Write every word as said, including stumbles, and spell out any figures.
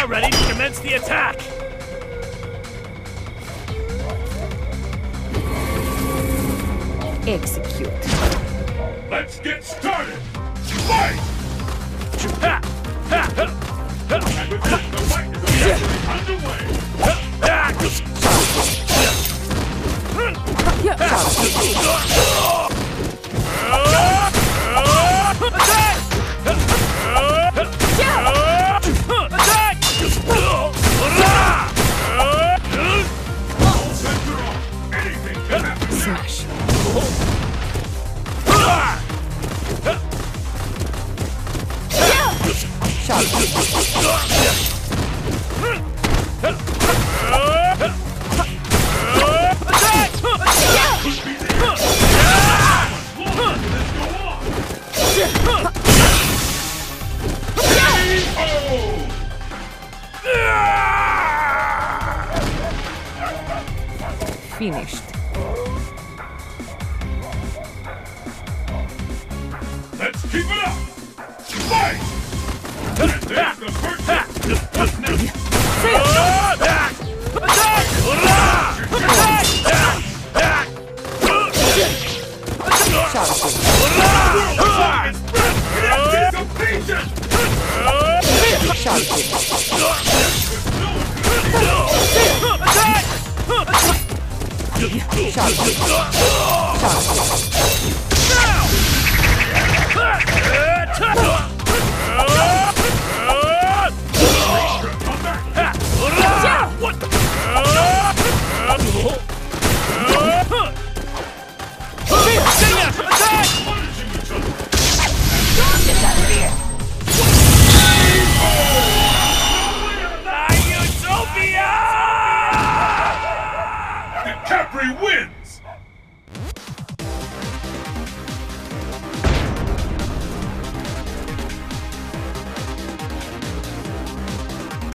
Get ready to commence the attack! Execute. Let's get started! Fight! Ha! Ha! Ha! And with this, the fight is officially underway! All center off! Anything can happen! Smash. Finished. Let's keep it up! Fight! And there's the first hit! What's next? Anticipation! Shot.